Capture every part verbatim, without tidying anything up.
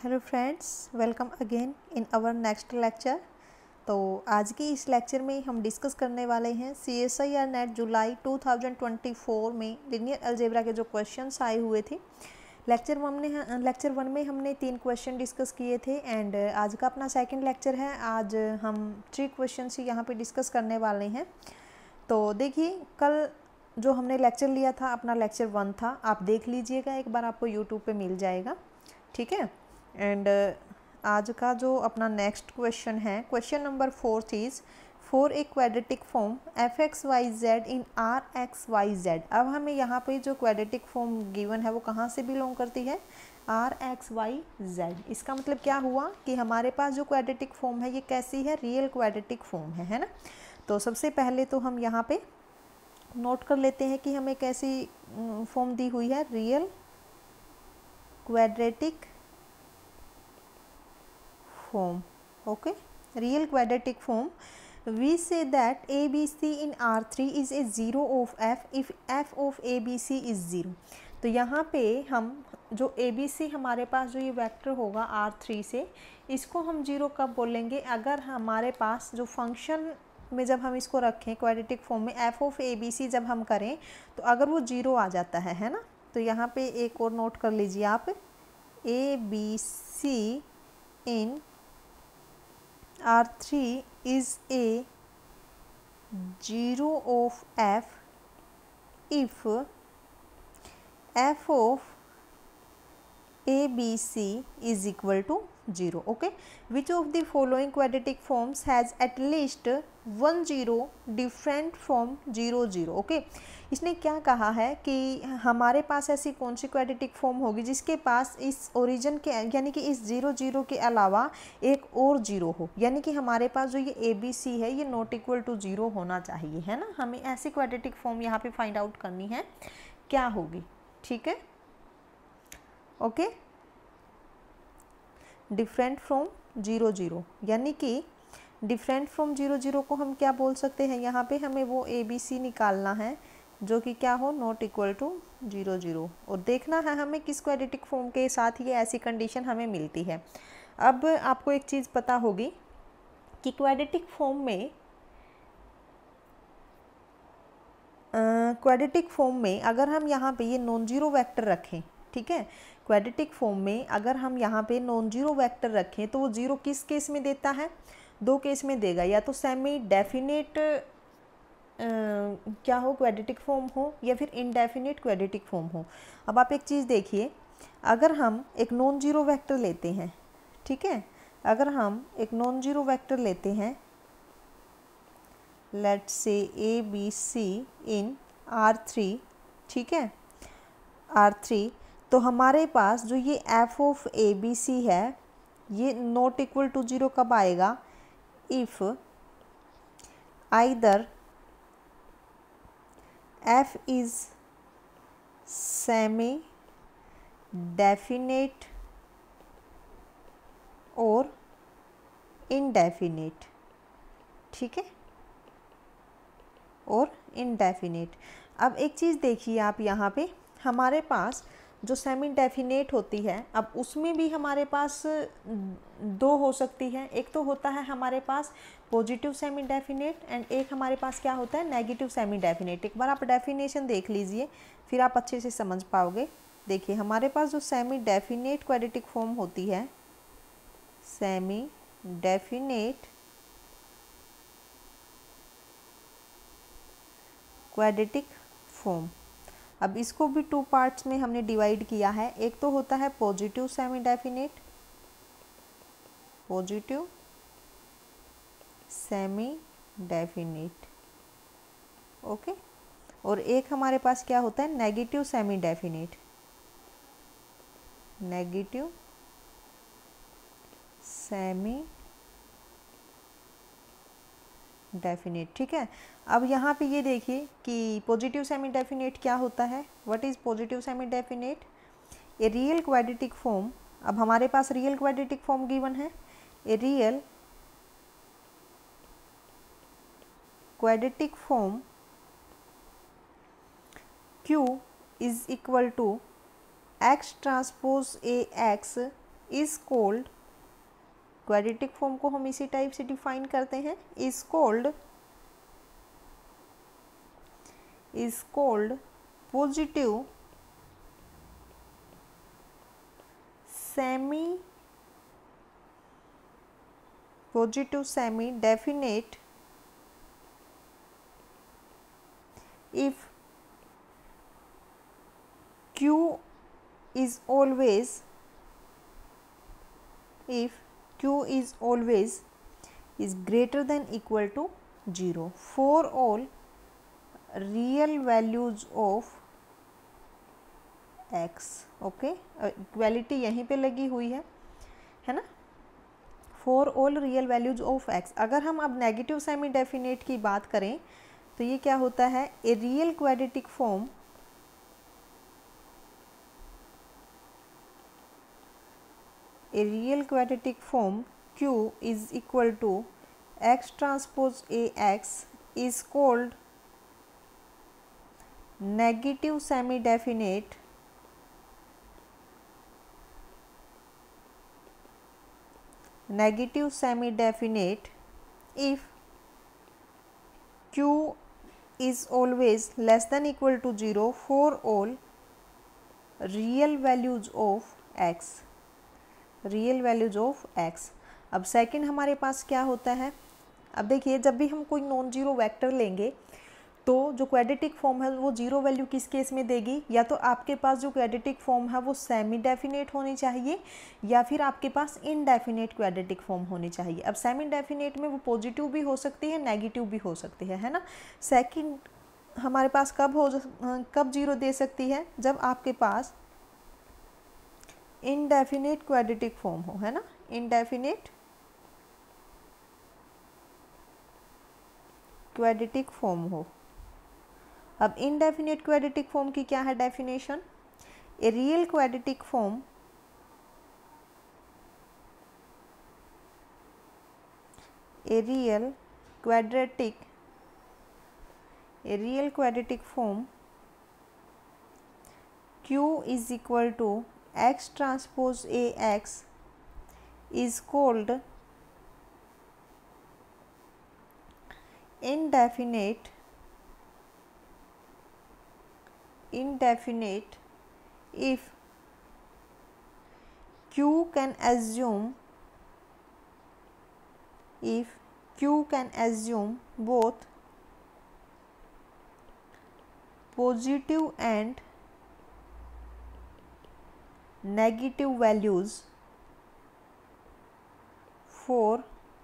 Hello friends, welcome again in our next lecture. तो आज की इस लेक्चर में हम डिस्कस करने वाले हैं C S I R NET July two thousand twenty four में लीनियर अलजेब्रा के जो क्वेश्चंस आए हुए थे। लेक्चर वन में लेक्चर वन में हमने तीन क्वेश्चन डिस्कस किए थे एंड आज का अपना सेकंड लेक्चर है। आज हम थ्री क्वेश्चन ही यहाँ पे डिस्कस करने वाले हैं। तो देखिए, कल जो हमने लेक्चर लिया था अपना लेक्चर वन था, आप देख लीजिएगा एक बार, आपको यूट्यूब पे मिल जाएगा, ठीक है। एंड uh, आज का जो अपना नेक्स्ट क्वेश्चन है, question number fourth is for a quadratic form F x Y Z in R X Y Z. अब हमें यहाँ पे जो क्वाड्रेटिक फॉर्म गिवन है वो कहाँ से बिलोंग करती है, आर एक्स वाई जेड। इसका मतलब क्या हुआ कि हमारे पास जो क्वाड्रेटिक फॉर्म है ये कैसी है, रियल क्वाड्रेटिक फॉर्म है, है ना। तो सबसे पहले तो हम यहाँ पे नोट कर लेते हैं कि हमें कैसी फॉर्म दी हुई है, real quadratic form. Okay, real quadratic form. We say that A B C in R three is a zero of f if f of A B C is zero. तो यहाँ पे हम जो A B C हमारे पास जो ये vector होगा R थ्री से, इसको हम जीरो कब बोलेंगे, अगर हमारे पास जो फंक्शन में जब हम इसको रखें क्वाड्रेटिक फॉर्म में f of A B C जब हम करें तो अगर वो जीरो आ जाता है, है ना। तो यहाँ पे एक और नोट कर लीजिए आप, A B C in R three is a zero of f if f of A B C is equal to zero. Okay, which of the following quadratic forms has at least one zero different from zero zero. Okay, इसने क्या कहा है कि हमारे पास ऐसी कौन सी quadratic form होगी जिसके पास इस ओरिजिन के यानी कि इस जीरो जीरो के अलावा एक और जीरो हो, यानी कि हमारे पास जो ये ए बी सी है ये नॉट इक्वल टू जीरो होना चाहिए, है ना। हमें ऐसी क्वाड्रेटिक फॉर्म यहाँ पे फाइंड आउट करनी है, क्या होगी, ठीक है। Okay, different from zero zero, यानी कि डिफरेंट फ्रॉम जीरो जीरो को हम क्या बोल सकते हैं, यहाँ पे हमें वो ए बी सी निकालना है जो कि क्या हो, not equal to zero zero, और देखना है हमें किस क्वाड्रेटिक फॉर्म के साथ ये ऐसी कंडीशन हमें मिलती है। अब आपको एक चीज़ पता होगी कि क्वाड्रेटिक फॉर्म में क्वाड्रेटिक फॉर्म में अगर हम यहाँ पे ये नॉन जीरो वेक्टर रखें, ठीक है, क्वाड्रेटिक फॉर्म में अगर हम यहाँ पे नॉन जीरो वेक्टर रखें तो वो जीरो किस केस में देता है, दो केस में देगा, या तो सेमी डेफिनेट क्या हो, क्वाड्रेटिक फॉर्म हो, या फिर इनडेफिनेट क्वाड्रेटिक फॉर्म हो। अब आप एक चीज़ देखिए, अगर हम एक नॉन जीरो वेक्टर लेते हैं, ठीक है, अगर हम एक नॉन जीरो वेक्टर लेते हैं, let's say A B C in R three, ठीक है, आर थ्री, तो हमारे पास जो ये F of A B C है ये नॉट इक्वल टू जीरो कब आएगा, if either f is semi definite और indefinite, ठीक है, और indefinite। अब एक चीज़ देखिए आप, यहाँ पे हमारे पास जो सेमी डेफिनेट होती है, अब उसमें भी हमारे पास दो हो सकती है, एक तो होता है हमारे पास पॉजिटिव सेमी डेफिनेट एंड एक हमारे पास क्या होता है, नेगेटिव सेमी डेफिनेट। एक बार आप डेफिनेशन देख लीजिए फिर आप अच्छे से समझ पाओगे। देखिए, हमारे पास जो सेमी डेफिनेट क्वाड्रेटिक फॉर्म होती है, सेमी डेफिनेट क्वाड्रेटिक फॉर्म, अब इसको भी टू पार्ट्स में हमने डिवाइड किया है। एक तो होता है positive semi definite, positive semi definite, okay, और एक हमारे पास क्या होता है, negative semi definite, negative semi definite, ठीक है। अब यहाँ पे ये देखिए कि पॉजिटिव सेमी डेफिनेट क्या होता है, what is positive semi definite, a real quadratic form. अब हमारे पास रियल क्वाड्रेटिक फॉर्म गिवन है, a real quadratic form Q is equal to x transpose A x is called, quadratic form को हम इसी टाइप से डिफाइन करते हैं, is called is called positive semi positive semi definite if q is always if q is always is greater than equal to zero for all real values of x. Okay, equality यहीं पे लगी हुई है है ना, for all real values of x. अगर हम अब नेगेटिव सेमी डेफिनेट की बात करें तो ये क्या होता है, a real quadratic form a real quadratic form q is equal to x transpose ax is called negative semi definite negative semi definite if q is always less than equal to zero for all real values of x, real values of x. अब second हमारे पास क्या होता है, अब देखिए जब भी हम कोई नॉन जीरो वेक्टर लेंगे तो जो क्वाड्रेटिक फॉर्म है वो जीरो वैल्यू किस केस में देगी, या तो आपके पास जो क्वाड्रेटिक फॉर्म है वो सेमी डेफिनेट होनी चाहिए या फिर आपके पास इनडेफिनेट क्वाड्रेटिक फॉर्म होनी चाहिए. अब सेमी डेफिनेट में वो पॉजिटिव भी हो सकती है, नेगेटिव भी हो सकती है है ना. सेकंड हमारे पास कब हो कब जीरो दे सकती है, जब आपके पास इनडेफिनेट क्वाड्रेटिक फॉर्म हो, है ना, इनडेफिनेट क्वाड्रेटिक फॉर्म हो. अब इनडेफिनेट क्वाड्रेटिक फॉर्म की क्या है definition, a real quadratic form a real quadratic a real quadratic form q is equal to x transpose ax is called indefinite indefinite if q can assume if q can assume both positive and negative values for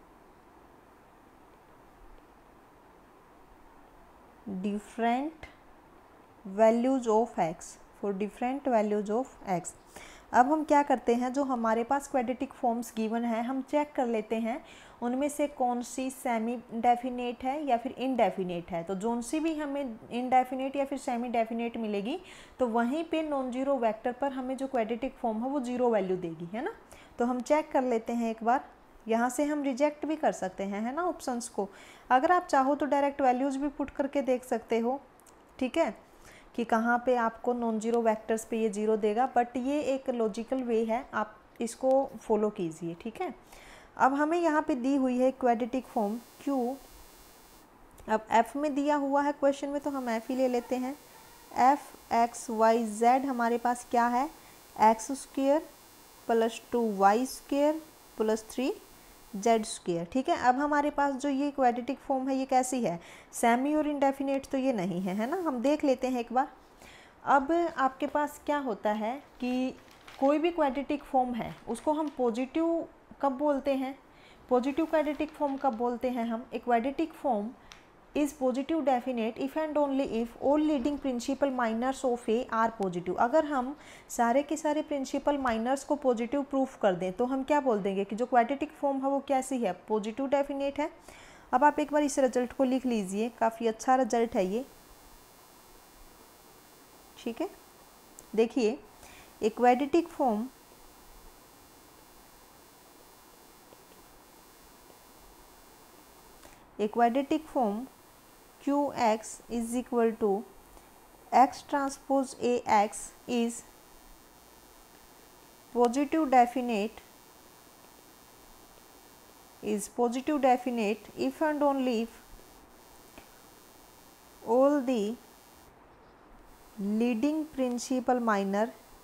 different values of x for different values of x. अब हम क्या करते हैं, जो हमारे पास quadratic forms given है हम check कर लेते हैं उनमें से कौन सी सेमी डेफिनेट है या फिर इनडेफिनेट है. तो जोन सी भी हमें इनडेफिनेट या फिर सेमी डेफिनेट मिलेगी तो वहीं पे नॉन जीरो वेक्टर पर हमें जो क्वाड्रेटिक फॉर्म है वो जीरो वैल्यू देगी, है ना. तो हम चेक कर लेते हैं एक बार, यहाँ से हम रिजेक्ट भी कर सकते हैं, है ना, ऑप्शंस को. अगर आप चाहो तो डायरेक्ट वैल्यूज़ भी पुट करके देख सकते हो, ठीक है, कि कहाँ पे आपको नॉन जीरो वेक्टर्स पे ये जीरो देगा, बट ये एक लॉजिकल वे है, आप इसको फॉलो कीजिए, ठीक है. अब हमें यहाँ पे दी हुई है क्वाड्रेटिक फॉर्म q, अब f में दिया हुआ है क्वेश्चन में तो हम f ही ले लेते हैं. f x y z हमारे पास क्या है, X square plus two Y square plus three Z square, ठीक है. अब हमारे पास जो ये क्वाड्रेटिक फॉर्म है ये कैसी है, सेमी और इनडेफिनेट तो ये नहीं है, है ना. हम देख लेते हैं एक बार. अब आपके पास क्या होता है कि कोई भी क्वाड्रेटिक फॉर्म है उसको हम पॉजिटिव कब बोलते हैं, पॉजिटिव क्वाड्रेटिक फॉर्म कब बोलते हैं हम, a quadratic form is positive definite if and only if all leading principal minors of A are positive. अगर हम सारे के सारे प्रिंसिपल माइनर्स को पॉजिटिव प्रूफ कर दें तो हम क्या बोल देंगे कि जो क्वाड्रेटिक फॉर्म है वो कैसी है, पॉजिटिव डेफिनेट है. अब आप एक बार इस रिजल्ट को लिख लीजिए, काफ़ी अच्छा रिजल्ट है ये, ठीक है. देखिए a quadratic form a quadratic form qx is equal to x transpose ax is positive definite is positive definite if and only if all the leading principal minor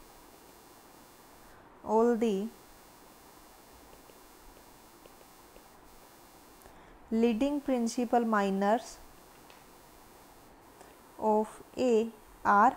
all the leading principal minors of A are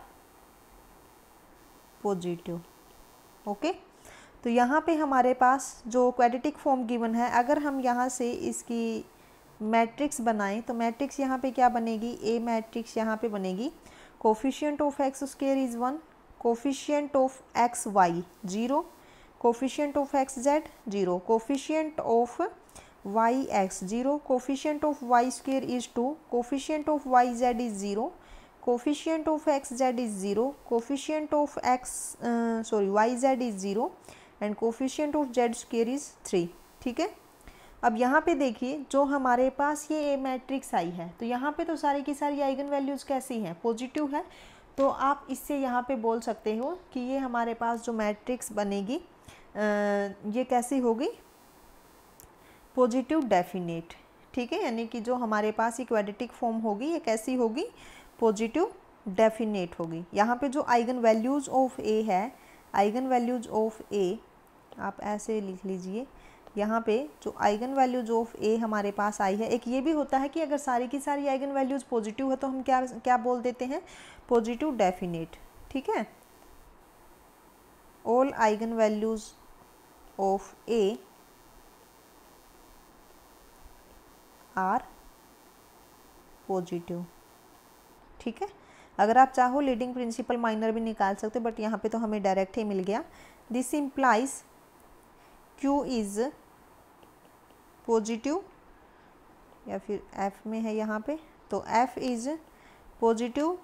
positive. Okay, तो यहाँ पे हमारे पास जो quadratic form given है, अगर हम यहाँ से इसकी मैट्रिक्स बनाएं तो मैट्रिक्स यहाँ पे क्या बनेगी, ए मैट्रिक्स यहाँ पे बनेगी coefficient of X square is one, coefficient of X Y zero, coefficient of X Z zero, coefficient of Y X zero, coefficient of Y square is two, coefficient of Y Z is zero, coefficient of X Z is zero, coefficient of X sorry Y Z is zero and coefficient of Z square is three. ठीक है, अब यहाँ पे देखिए जो हमारे पास ये ए मैट्रिक्स आई है, तो यहाँ पे तो सारी की सारी आइगन वैल्यूज़ कैसी हैं, पॉजिटिव है. तो आप इससे यहाँ पे बोल सकते हो कि ये हमारे पास जो मैट्रिक्स बनेगी आ, ये कैसी होगी, पॉजिटिव डेफिनेट. ठीक है, यानी कि जो हमारे पास ये क्वाड्रेटिक फॉर्म होगी ये कैसी होगी, पॉजिटिव डेफिनेट होगी. यहाँ पे जो आइगन वैल्यूज़ ऑफ ए है, आइगन वैल्यूज़ ऑफ ए आप ऐसे लिख लीजिए, यहाँ पे जो आइगन वैल्यूज ऑफ ए हमारे पास आई है, एक ये भी होता है कि अगर सारी की सारी आइगन वैल्यूज पॉजिटिव है तो हम क्या क्या बोल देते हैं, पॉजिटिव डेफिनेट. ठीक है, all eigen values of A are positive. ठीक है, अगर आप चाहो लीडिंग प्रिंसिपल माइनर भी निकाल सकते हो, बट यहाँ पे तो हमें डायरेक्ट ही मिल गया. This implies Q is positive, या फिर F में है यहाँ पे, तो F is positive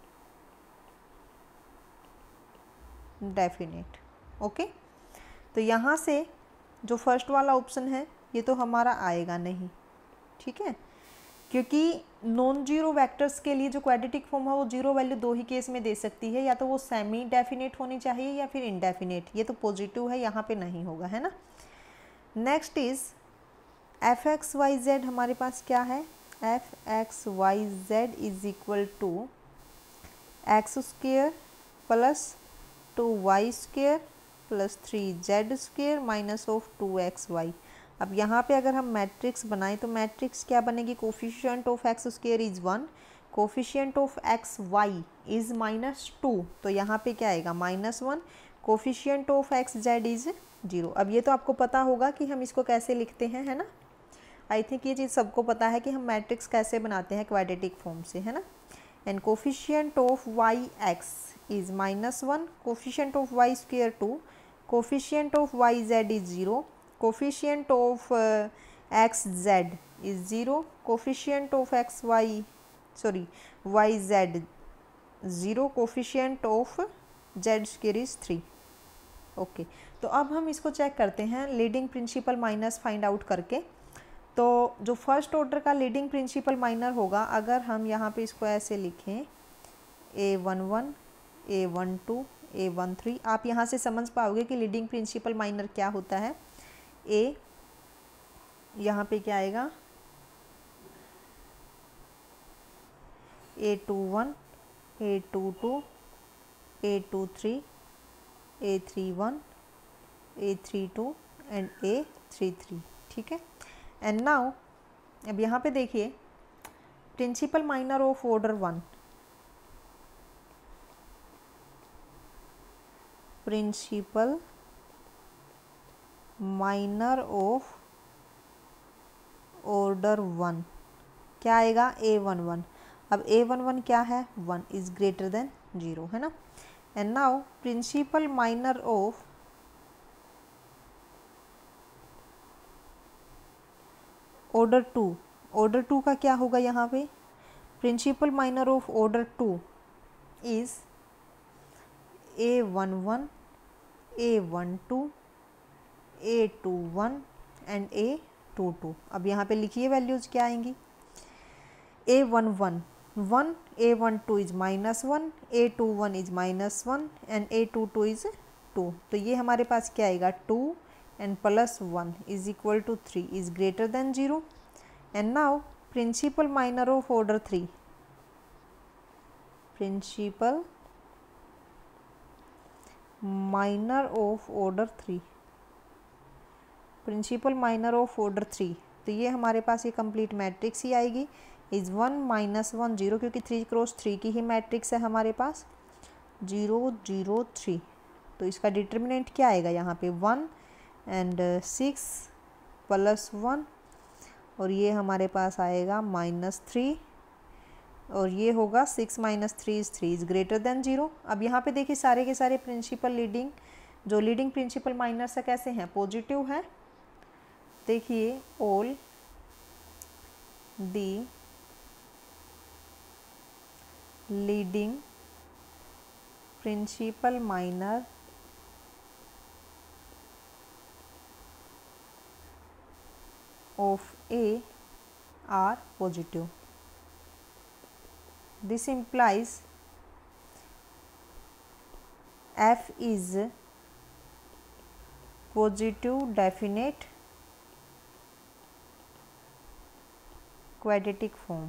definite. Okay, तो यहाँ से जो फर्स्ट वाला ऑप्शन है ये तो हमारा आएगा नहीं. ठीक है, क्योंकि नॉन जीरो वेक्टर्स के लिए जो क्वाड्रेटिक फॉर्म है वो जीरो वैल्यू दो ही केस में दे सकती है, या तो वो सेमी डेफिनेट होनी चाहिए या फिर इनडेफिनेट. ये तो पॉजिटिव है, यहाँ पे नहीं होगा, है ना. Next is F x Y Z, हमारे पास क्या है, F x Y Z is equal to X square plus two Y square plus three Z square minus of two x Y. अब यहाँ पे अगर हम मैट्रिक्स बनाएं तो मैट्रिक्स क्या बनेगी, coefficient of X square is one, coefficient of X Y is minus two, तो यहाँ पे क्या आएगा minus one, coefficient of X Z is zero. अब ये तो आपको पता होगा कि हम इसको कैसे लिखते हैं, है ना. आई थिंक ये चीज़ सबको पता है कि हम मैट्रिक्स कैसे बनाते हैं क्वाड्रेटिक फॉर्म से, है ना. And coefficient of Y X is minus one, coefficient of Y square two, coefficient of Y Z is zero, coefficient of X Z is zero, coefficient of X Y sorry Y Z zero, coefficient of Z square is three. Okay, तो अब हम इसको check करते हैं leading principal minus find out करके. तो जो first order का लीडिंग प्रिंसिपल माइनर होगा, अगर हम यहाँ पे इसको ऐसे लिखें A one one, A one two, A one three, आप यहाँ से समझ पाओगे कि लीडिंग प्रिंसिपल माइनर क्या होता है. ए यहाँ पे क्या आएगा, a two one, a two two, a two three, a three one, a three two and a three three. ठीक है, एंड नाउ अब यहाँ पे देखिए principal minor of order one, principal minor of order one क्या आएगा, ए one one. अब ए one one क्या है, one is greater than zero, है ना. And now principal minor of order two, order two का क्या होगा यहाँ पे, principal minor of order two is a one one, A one two, a two one and a two two. अब यहाँ पे लिखिए वैल्यूज क्या आएंगी, a one one one, a one two is minus one, a two one is minus one and a two two is two, तो ये हमारे पास क्या आएगा two and plus one is equal to three is greater than zero. And now principal minor of order three, principal minor of order three, principal minor of order three, तो ये हमारे पास ये कंप्लीट मैट्रिक्स ही आएगी is one minus one zero, क्योंकि three cross three की ही मैट्रिक्स है हमारे पास, जीरो जीरो थ्री। तो इसका डिटर्मिनेंट क्या आएगा यहाँ पे one and six plus one, और ये हमारे पास आएगा माइनस थ्री, और ये होगा six minus three is three is greater than zero. अब यहाँ पे देखिए सारे के सारे प्रिंसिपल लीडिंग, जो लीडिंग प्रिंसिपल माइनर्स है कैसे हैं, पॉजिटिव है। देखिए all the leading principal minor of A are positive. This implies F is positive definite quadratic form.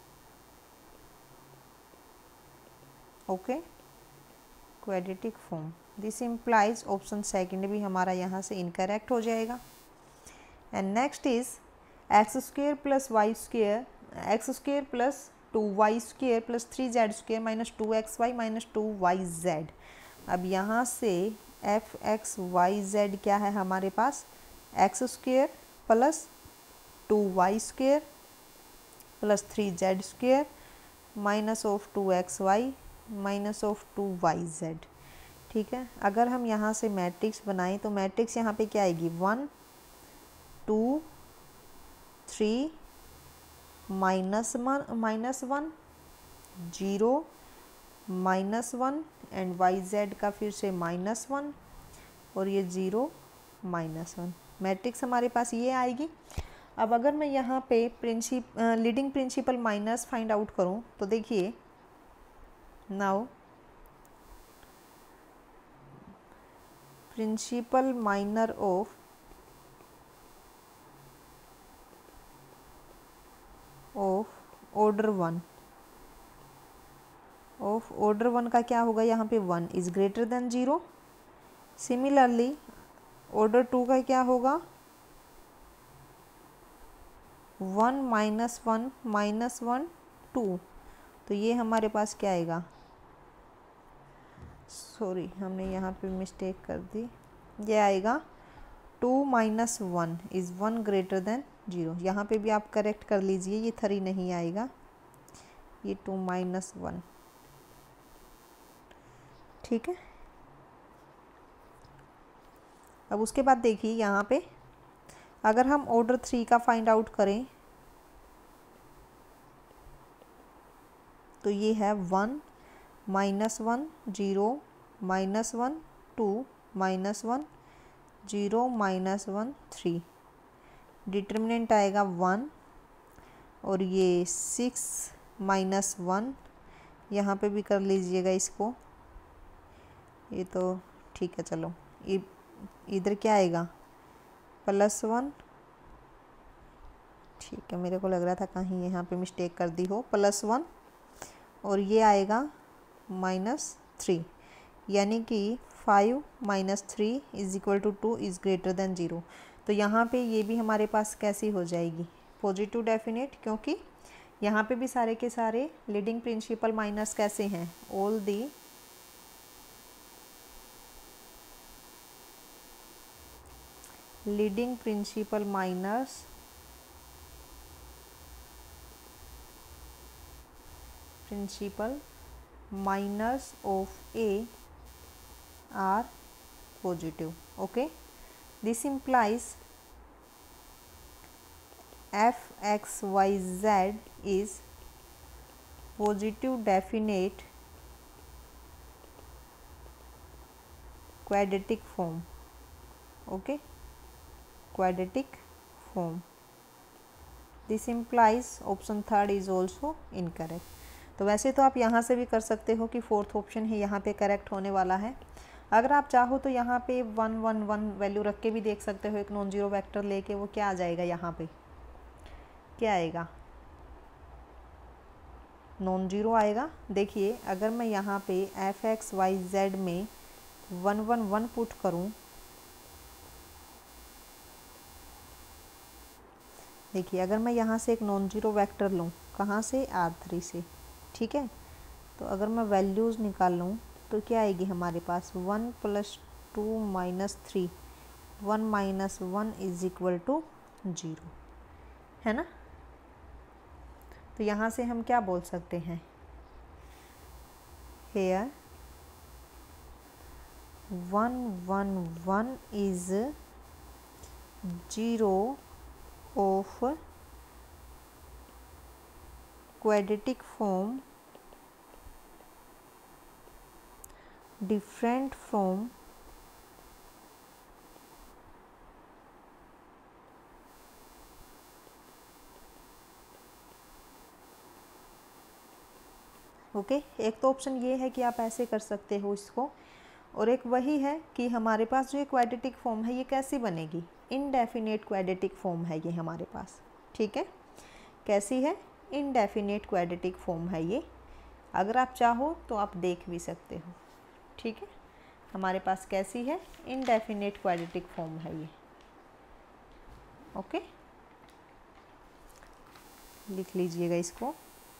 Okay, quadratic form. This implies option second भी हमारा यहाँ से incorrect हो जाएगा। And next is x square plus y square, x square plus two Y square plus three Z square minus two x y minus two y Z. अब यहाँ से F x Y Z क्या है हमारे पास, x square plus two Y square plus three Z square minus of two x y minus of two y z. ठीक है, अगर हम यहाँ से मैट्रिक्स बनाएं तो मैट्रिक्स यहाँ पे क्या आएगी, one two three minus one minus one zero minus one and y z का फिर से माइनस वन और ये ज़ीरो माइनस वन, मैट्रिक्स हमारे पास ये आएगी। अब अगर मैं यहाँ पे principal leading principal minus find out करूँ तो देखिए now principal minor of of order one, of order one का क्या होगा यहाँ पे, one is greater than zero. Similarly order two का क्या होगा, one minus one minus one two, तो ये हमारे पास क्या आएगा, सॉरी हमने यहाँ पे मिस्टेक कर दी, ये आएगा two minus one is one greater than zero. यहाँ पे भी आप करेक्ट कर लीजिए, ये थ्री नहीं आएगा, ये टू माइनस वन। ठीक है, अब उसके बाद देखिए यहाँ पे अगर हम ऑर्डर थ्री का फाइंड आउट करें तो ये है one minus one zero minus one two minus one zero minus one three, determinant आएगा वन और ये सिक्स माइनस वन, यहाँ पे भी कर लीजिएगा इसको, ये तो ठीक है। चलो इधर क्या आएगा, प्लस वन, ठीक है, मेरे को लग रहा था कहीं यहाँ पे मिस्टेक कर दी हो, प्लस वन और ये आएगा माइनस थ्री, यानी कि five minus three is equal to two is greater than zero. तो यहाँ पे ये भी हमारे पास कैसी हो जाएगी, पॉजिटिव डेफिनेट, क्योंकि यहाँ पे भी सारे के सारे लीडिंग प्रिंसिपल माइनर्स कैसे हैं, all the leading principal minors principal minors of a are positive. Okay, this implies f x y z is positive definite quadratic form. Okay, quadratic form. This implies option third is also incorrect. तो वैसे तो आप यहाँ से भी कर सकते हो कि फोर्थ ऑप्शन ही यहाँ पे करेक्ट होने वाला है। अगर आप चाहो तो यहाँ पे वन वन वन वैल्यू रख के भी देख सकते हो, एक नॉन जीरो वेक्टर लेके। वो क्या आ जाएगा, यहाँ पे क्या आएगा, नॉन जीरो आएगा। देखिए अगर मैं यहाँ पे एफ एक्स वाई जेड में वन वन वन पुट करूँ, देखिए अगर मैं यहाँ से एक नॉन जीरो वेक्टर लूँ, कहाँ से, आर थ्री से, ठीक है। तो अगर मैं वैल्यूज़ निकालूँ तो क्या आएगी हमारे पास, one plus two minus three, one minus one is equal to zero, है ना। तो यहाँ से हम क्या बोल सकते हैं, here one one one is zero of quadratic form different from okay okay? एक तो ऑप्शन ये है कि आप ऐसे कर सकते हो इसको, और एक वही है कि हमारे पास जो ये क्वाड्रेटिक फॉर्म है ये कैसी बनेगी, इनडेफिनेट क्वाड्रेटिक फॉर्म है ये हमारे पास, ठीक है। कैसी है, इनडेफिनेट क्वाड्रेटिक फॉर्म है ये। अगर आप चाहो तो आप देख भी सकते हो, ठीक है। हमारे पास कैसी है, इनडेफिनेट क्वाड्रेटिक फॉर्म है ये, ओके। लिख लीजिएगा इसको,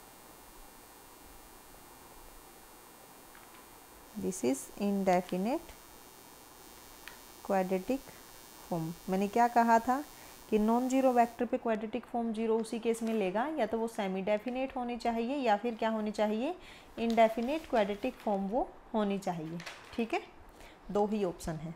this is indefinite quadratic form. मैंने क्या कहा था कि नॉन जीरो वेक्टर पे क्वाड्रेटिक फॉर्म जीरो उसी केस में लेगा, या तो वो सेमी डेफिनेट होनी चाहिए या फिर क्या होनी चाहिए, इनडेफिनेट क्वाड्रेटिक फॉर्म वो होनी चाहिए, ठीक है। दो ही ऑप्शन है।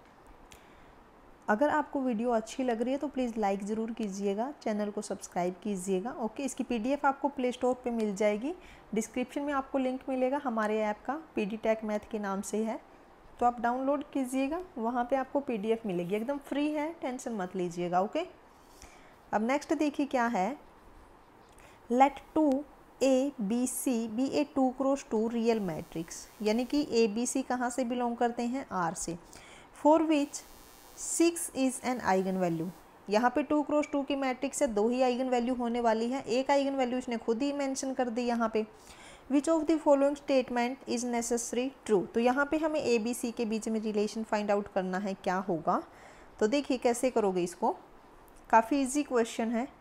अगर आपको वीडियो अच्छी लग रही है तो प्लीज़ लाइक ज़रूर कीजिएगा, चैनल को सब्सक्राइब कीजिएगा, ओके। इसकी पीडीएफ आपको प्ले स्टोर पे मिल जाएगी, डिस्क्रिप्शन में आपको लिंक मिलेगा हमारे ऐप का, पीडी टेक मैथ के नाम से है, तो आप डाउनलोड कीजिएगा, वहाँ पे आपको पीडीएफ मिलेगी, एकदम फ्री है, टेंशन मत लीजिएगा, ओके। अब नेक्स्ट देखिए क्या है, let two a B c b a two cross two real matrix, यानी कि ए बी सी कहाँ से बिलोंग करते हैं, आर से, for which six is an eigen value. यहाँ पे टू क्रॉस टू की मैट्रिक्स है, दो ही आइगन वैल्यू होने वाली है, एक आइगन वैल्यू इसने खुद ही मेंशन कर दी यहाँ पे। Which of the following statement is necessary true, तो यहाँ पे हमें ए बी सी के बीच में रिलेशन फाइंड आउट करना है, क्या होगा। तो देखिए कैसे करोगे इसको, काफ़ी इजी क्वेश्चन है।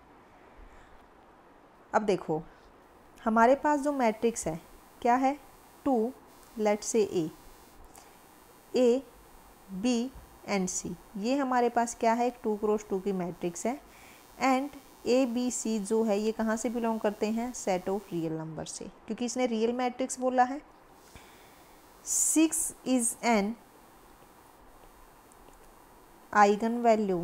अब देखो हमारे पास जो मैट्रिक्स है क्या है, टू, लेट से ए ए बी एंड सी, ये हमारे पास क्या है, एक टू क्रॉस टू की मैट्रिक्स है, एंड ए बी सी जो है ये कहाँ से बिलोंग करते हैं, सेट ऑफ रियल नंबर से, क्योंकि इसने रियल मैट्रिक्स बोला है। Six is an eigen value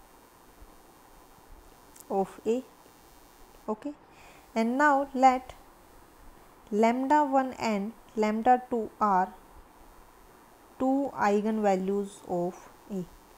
of a, okay, and now let lambda one and lambda two are two eigen values of A,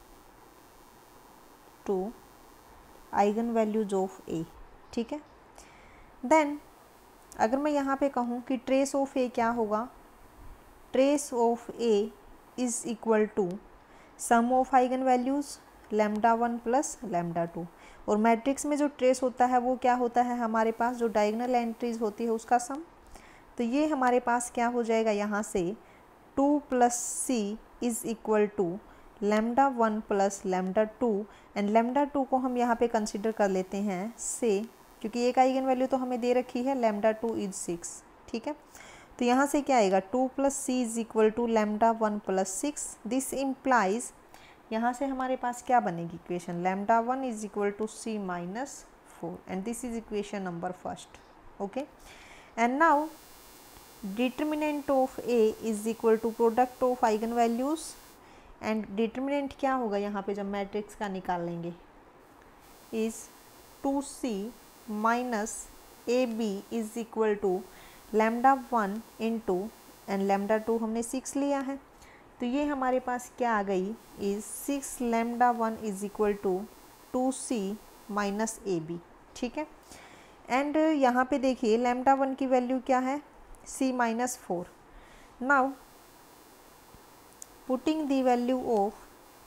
two eigen values of A, ठीक है। Then अगर मैं यहाँ पे कहूँ कि ट्रेस ऑफ ए क्या होगा, trace of a is equal to sum of eigen values lambda one plus lambda two, और मैट्रिक्स में जो ट्रेस होता है वो क्या होता है, हमारे पास जो डायगोनल एंट्रीज होती है उसका सम। तो ये हमारे पास क्या हो जाएगा, यहाँ से two plus c is equal to lambda one plus lambda two, and lambda two को हम यहाँ पे कंसिडर कर लेते हैं से, क्योंकि एक आइगन वैल्यू तो हमें दे रखी है, लैम्डा टू इज सिक्स, ठीक है। तो यहाँ से क्या आएगा, two plus c is equal to lambda one plus six, this implies, यहाँ से हमारे पास क्या बनेगी equation, lambda one is equal to c minus four, and this is equation number first, okay. And now determinant of a is equal to product of eigen values, and determinant क्या होगा यहाँ पे जब मैट्रिक्स का निकाल लेंगे, is two c minus a b is equal to lambda one into, and lambda two हमने six लिया है, तो ये हमारे पास क्या आ गई, is six lambda one is equal to two c minus a b, ठीक है। एंड यहाँ पे देखिए लैम्डा वन की वैल्यू क्या है, c minus four. Now putting the value of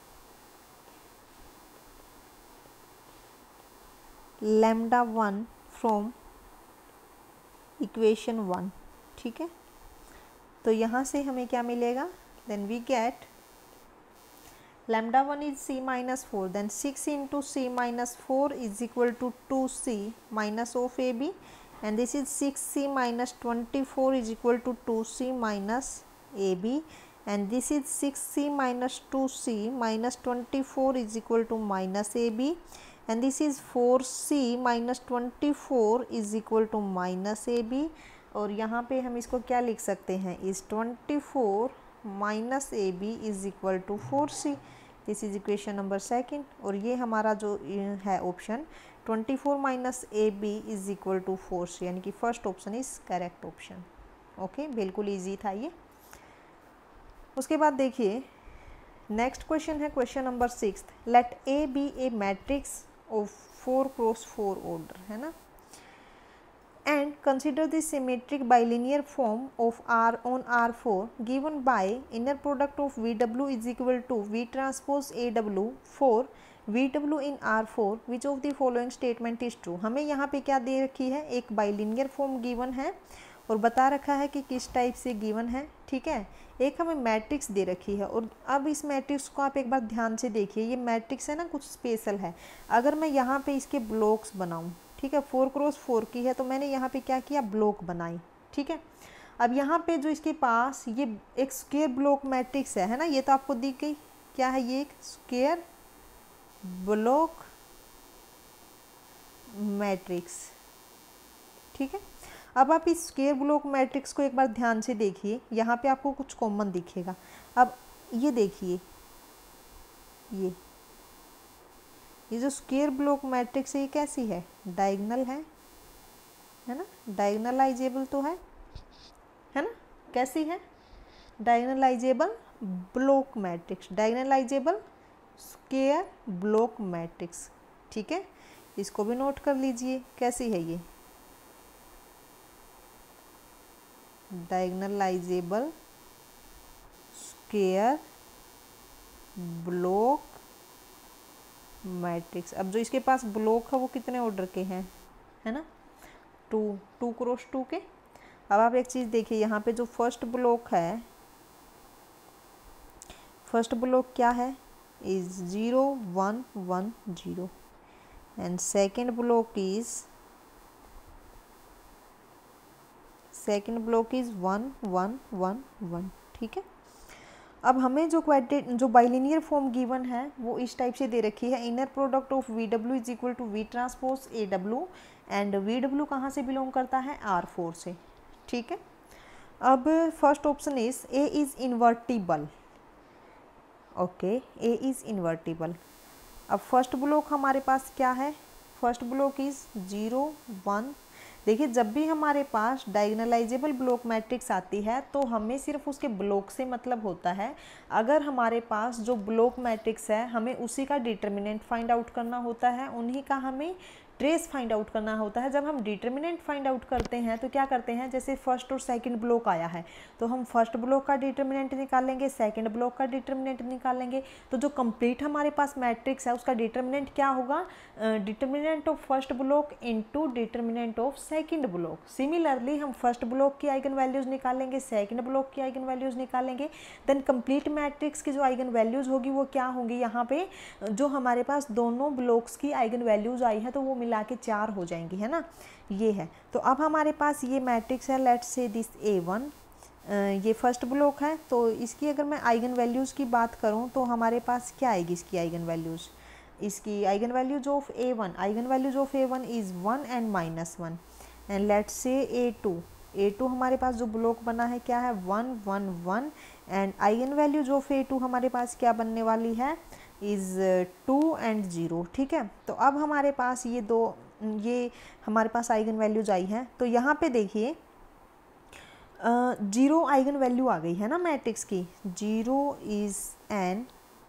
lambda one from equation one. ठीक है, तो यहाँ से हमें क्या मिलेगा, then we get lambda one is c minus four, then six into c minus four is equal to two c minus of ab, and this is six c minus twenty-four is equal to two c minus ab, and this is six c minus two c minus twenty-four is equal to minus ab, and this is four c minus twenty-four is equal to minus ab, और यहाँ पे हम इसको क्या लिख सकते हैं, इस twenty-four minus a b is equal to four c. This is equation number second, और ये हमारा जो है option twenty four minus a b is equal to four c, यानी कि first option is correct option. Okay, बिल्कुल easy था ये। उसके बाद देखिए नेक्स्ट क्वेश्चन है question number six, let a be a matrix of four cross four order, है ना, and consider the symmetric bilinear form of R on R four given by inner product of V W is equal to V transpose A W for V W in R four, which of the following statement is true। हमें यहाँ पे क्या दे रखी है, एक bilinear form given है और बता रखा है कि किस टाइप से गिवन है। ठीक है, एक हमें मैट्रिक्स दे रखी है, और अब इस मैट्रिक्स को आप एक बार ध्यान से देखिए, ये मैट्रिक्स है ना कुछ स्पेशल है। अगर मैं यहाँ पे इसके ब्लॉक्स बनाऊँ, ठीक है, फोर क्रॉस फोर की है, तो मैंने यहाँ पे क्या किया, ब्लॉक बनाई। ठीक है, अब यहाँ पे जो इसके पास ये एक स्क्वायर ब्लॉक मैट्रिक्स है है ना, ये तो आपको दी गई, क्या है ये, एक स्क्वायर ब्लॉक मैट्रिक्स। ठीक है, अब आप इस स्क्वायर ब्लॉक मैट्रिक्स को एक बार ध्यान से देखिए, यहाँ पे आपको कुछ कॉमन दिखेगा। अब ये देखिए, ये ये जो स्क्वायर ब्लॉक मैट्रिक्स है ये कैसी है, डायगोनल है है ना, डायगोनलाइजेबल तो है है ना, कैसी है, diagonalizable block matrix, diagonalizable square block matrix. ठीक है, इसको भी नोट कर लीजिए, कैसी है ये, डायगोनलाइजेबल स्क्वायर ब्लॉक मैट्रिक्स। अब जो इसके पास ब्लॉक है वो कितने ऑर्डर के हैं, है ना, टू टू क्रॉस टू के। अब आप एक चीज़ देखिए, यहाँ पे जो फर्स्ट ब्लॉक है, फर्स्ट ब्लॉक क्या है, is zero one one zero, and second block is second block is one one one one. ठीक है, अब हमें जो क्वाड्रेट जो बाइलिनियर फॉर्म गिवन है वो इस टाइप से दे रखी है, inner product of V W is equal to we transpose a W, and V W कहाँ से बिलोंग करता है, आर फोर से। ठीक है, अब first option is a is invertible. Okay, a is invertible. अब फर्स्ट ब्लॉक हमारे पास क्या है, first block is zero one. देखिए, जब भी हमारे पास डायगोनलाइजेबल ब्लॉक मैट्रिक्स आती है तो हमें सिर्फ उसके ब्लॉक से मतलब होता है। अगर हमारे पास जो ब्लॉक मैट्रिक्स है हमें उसी का डिटर्मिनेंट फाइंड आउट करना होता है, उन्हीं का हमें ट्रेस फाइंड आउट करना होता है। जब हम डिटर्मिनेंट फाइंड आउट करते हैं तो क्या करते हैं, जैसे फर्स्ट और सेकंड ब्लॉक आया है तो हम फर्स्ट ब्लॉक का डिटर्मिनेंट निकालेंगे, सेकंड ब्लॉक का डिटर्मिनेंट निकालेंगे, तो जो कंप्लीट हमारे पास मैट्रिक्स है उसका डिटर्मिनेंट क्या होगा, determinant of first block into determinant of second block. Similarly हम फर्स्ट ब्लॉक की आइगन वैल्यूज निकालेंगे, सेकंड ब्लॉक की आइगन वैल्यूज निकालेंगे, देन कंप्लीट मैट्रिक्स की जो आइगन वैल्यूज होगी वो क्या होंगी, यहाँ पे जो हमारे पास दोनों ब्लॉक्स की आइगन वैल्यूज आई है तो वो मिला के चार हो जाएंगी, है ना, ये है। तो अब हमारे पास ये मैट्रिक्स है, let's say this a one, ये फर्स्ट ब्लॉक है, तो इसकी अगर मैं आइगन वैल्यूज़ की बात करूं तो हमारे पास क्या आएगी इसकी आइगन वैल्यूज़, इसकी eigen values of a one, eigen values of a one is one and minus one, and let's say a to, a two हमारे पास जो ब्लॉक बना है क्या है, one one one, and eigen values of a two हमारे पास क्या बनने वाली है, इज़ टू एंड ज़ीरो। ठीक है, तो अब हमारे पास ये दो, ये हमारे पास आइगन वैल्यूज आई हैं, तो यहाँ पे देखिए जीरो आइगन वैल्यू आ गई है ना मैट्रिक्स की, zero is an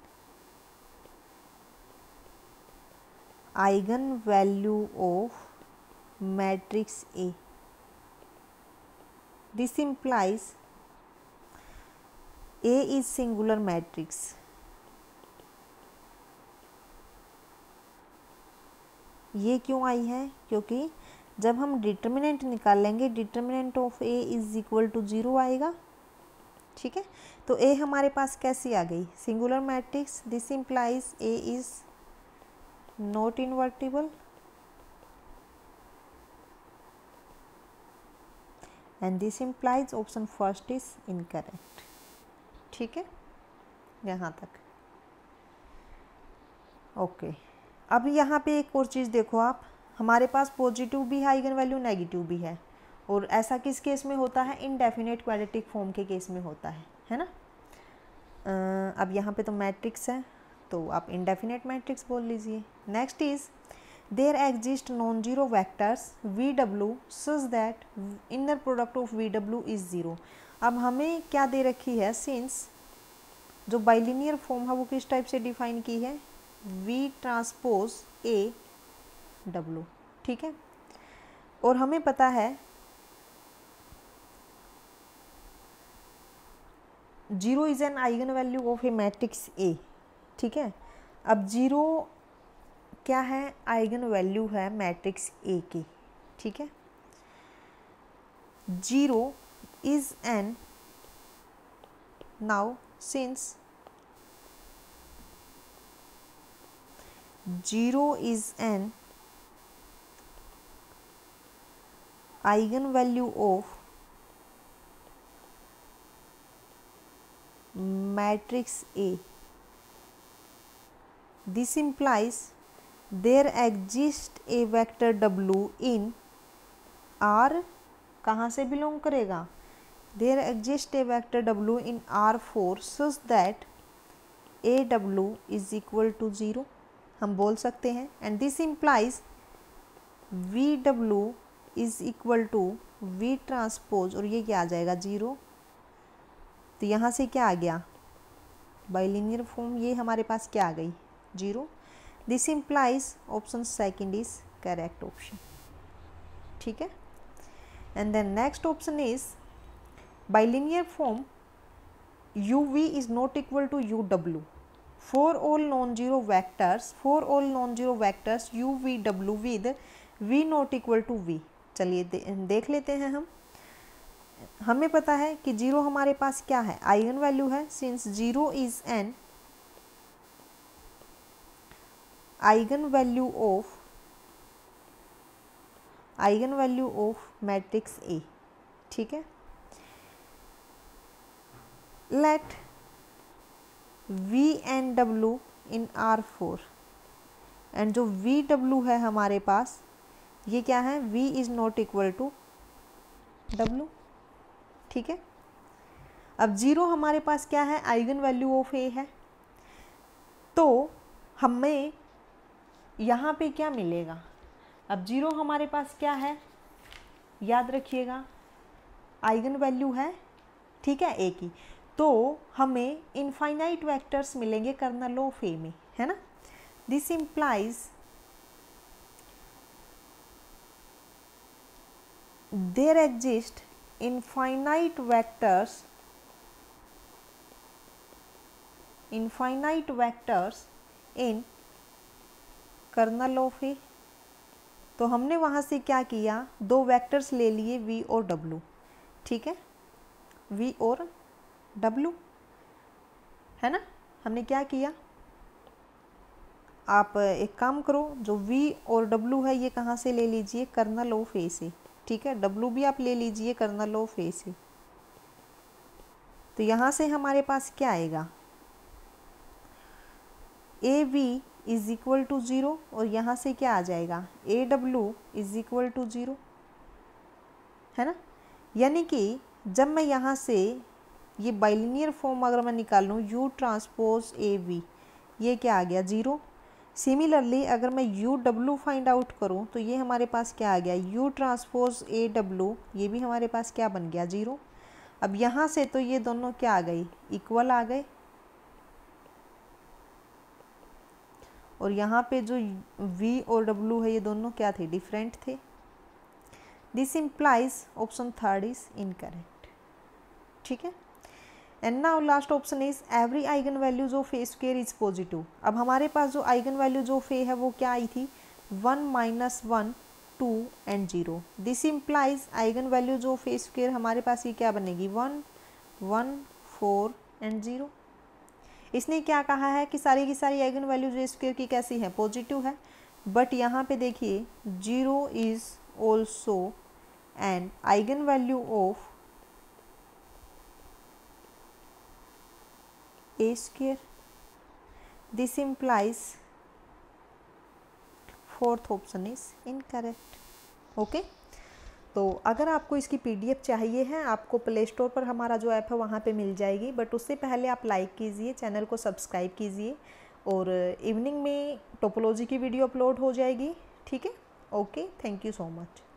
eigen value of matrix a. This implies a is singular matrix. ये क्यों आई है? क्योंकि जब हम डिटर्मिनेंट निकालेंगे determinant of a is equal to zero आएगा। ठीक है, तो ए हमारे पास कैसी आ गई? Singular matrix. This implies a is not invertible and this implies option first is incorrect. ठीक है, यहाँ तक ओके। अब यहाँ पे एक और चीज़ देखो आप, हमारे पास पॉजिटिव भी है आइगन वैल्यू, नेगेटिव भी है, और ऐसा किस केस में होता है? इनडेफिनेट क्वाड्रेटिक फॉर्म के केस में होता है, है ना। uh, अब यहाँ पे तो मैट्रिक्स है तो आप इनडेफिनेट मैट्रिक्स बोल लीजिए। Next is there exist non zero vectors V W such that inner product of V W is zero. अब हमें क्या दे रखी है? सिंस जो बाइलिनियर फॉर्म है वो किस टाइप से डिफाइन की है? वी ट्रांसपोज ए डब्ल्यू। ठीक है, और हमें पता है zero is an eigen value of a matrix ए। ठीक है, अब जीरो क्या है? आइगन वैल्यू है मैट्रिक्स ए की। ठीक है, zero is an, now since zero is an eigen value of matrix A, this implies there exists a vector W in R, कहाँ से बिलोंग करेगा? there exists a vector W in R four such that A W is equal to zero, हम बोल सकते हैं। and this implies V W is equal to V transpose, और ये क्या आ जाएगा? ज़ीरो। तो यहाँ से क्या आ गया? बाइलिनियर फॉर्म ये हमारे पास क्या आ गई? Zero. This implies option second is correct option. ठीक है, and then next option is bilinear form U V is not equal to U W for all non zero vectors for all non zero vectors U V W with V not equal to V. चलिए दे, देख लेते हैं हम। हमें पता है कि जीरो हमारे पास क्या है? आइगन वैल्यू है। Since zero is an eigen value of eigen value of matrix ए। ठीक है, let V and W in R four, and जो वी डब्ल्यू है हमारे पास ये क्या है? V is not equal to W. ठीक है, अब जीरो हमारे पास क्या है? आइगन वैल्यू ऑफ ए है, तो हमें यहाँ पे क्या मिलेगा? अब जीरो हमारे पास क्या है? याद रखिएगा आइगन वैल्यू है, ठीक है, ए की, तो हमें इनफाइनाइट वेक्टर्स मिलेंगे कर्नल ऑफ ए में, है ना। This implies there exist infinite vectors infinite vectors in kernel of A। तो हमने वहाँ से क्या किया? दो वेक्टर्स ले लिए v और w। ठीक है, v और w, है ना। हमने क्या किया? आप एक काम करो, जो v और w है ये कहाँ से ले लीजिए? कर्नल ऑफ A से। ठीक है, W भी आप ले लीजिए कर्नल ऑफ ए से। तो यहाँ से हमारे पास क्या आएगा? A V is equal to zero, और यहाँ से क्या आ जाएगा? A W is equal to zero, है ना। यानी कि जब मैं यहाँ से ये बाइलिनियर फॉर्म अगर मैं निकालूँ यू ट्रांसपोज ए वी, ये क्या आ गया? ज़ीरो। सिमिलरली अगर मैं यू डब्ल्यू फाइंड आउट करूँ तो ये हमारे पास क्या आ गया? यू ट्रांसपोज ए डब्ल्यू, ये भी हमारे पास क्या बन गया? ज़ीरो। अब यहाँ से तो ये दोनों क्या आ गई? इक्वल आ गए, और यहाँ पे जो v और w है ये दोनों क्या थे? डिफरेंट थे। This implies option third is incorrect. ठीक है, and now last option is every eigen values of A square is positive. अब हमारे पास जो आइगन वैल्यूज ऑफ ए है वो क्या आई थी, one minus one two and zero. This implies eigen values of A square हमारे पास ये क्या बनेगी, one one four and zero. इसने क्या कहा है कि सारी की सारी आइगन वैल्यूज ए स्क्वेयर की कैसी है, पॉजिटिव है। बट यहाँ पे देखिए zero is also an eigen value of A square. This implies fourth option is incorrect. Okay, तो अगर आपको इसकी पीडीएफ चाहिए है, आपको प्ले स्टोर पर हमारा जो ऐप है वहाँ पे मिल जाएगी। बट उससे पहले आप लाइक कीजिए, चैनल को सब्सक्राइब कीजिए, और इवनिंग में टोपोलॉजी की वीडियो अपलोड हो जाएगी। ठीक है, okay, thank you so much.